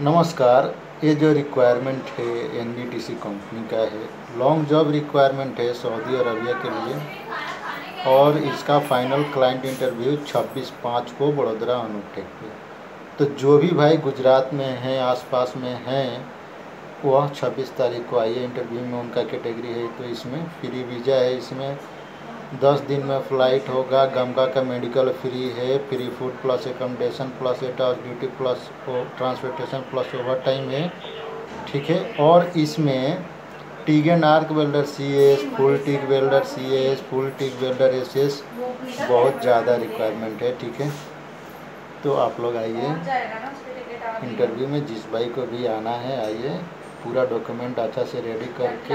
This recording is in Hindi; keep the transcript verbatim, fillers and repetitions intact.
नमस्कार। ये जो रिक्वायरमेंट है एनबीटीसी कंपनी का है, लॉन्ग जॉब रिक्वायरमेंट है सऊदी अरबिया के लिए, और इसका फाइनल क्लाइंट इंटरव्यू छब्बीस पाँच को बड़ोदरा अनुटेक पे। तो जो भी भाई गुजरात में हैं, आसपास में हैं, वह छब्बीस तारीख को आइए इंटरव्यू में। उनका कैटेगरी है तो इसमें फ्री वीज़ा है, इसमें दस दिन में फ़्लाइट होगा, गंगा का मेडिकल फ्री है, free food plus accommodation plus eight hours duty plus transportation plus over time है, ठीक है। और इसमें TIG and arc welder C S, full TIG welder C S, full TIG welder S S बहुत ज़्यादा रिक्वायरमेंट है, ठीक है। तो आप लोग आइए इंटरव्यू में, जिस भाई को भी आना है आइए, पूरा डॉक्यूमेंट अच्छा से रेडी करके